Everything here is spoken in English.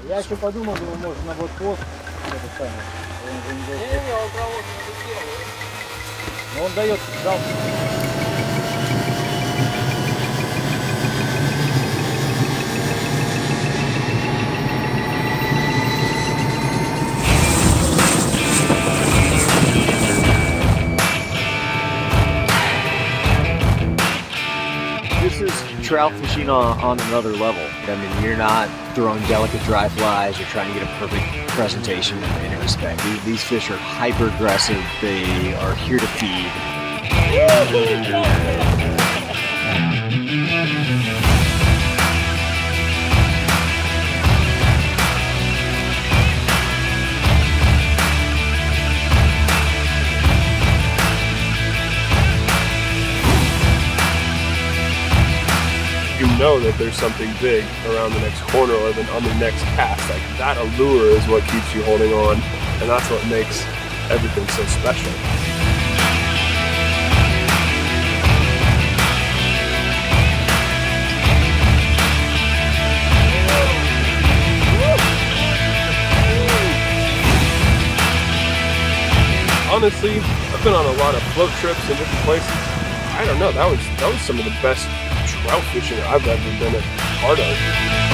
Я еще подумал, думаю, может на вот пост это самое. Не, он провод не делал. Но он дает, дал. This is trout fishing on another level. I mean, you're not throwing delicate dry flies. You're trying to get a perfect presentation in any respect. These fish are hyper aggressive. They are here to feed. You know that there's something big around the next corner or on the next cast. Like, that allure is what keeps you holding on, and that's what makes everything so special. Honestly, I've been on a lot of float trips in different places. I don't know, that was some of the best trout fishing I've ever been a part of.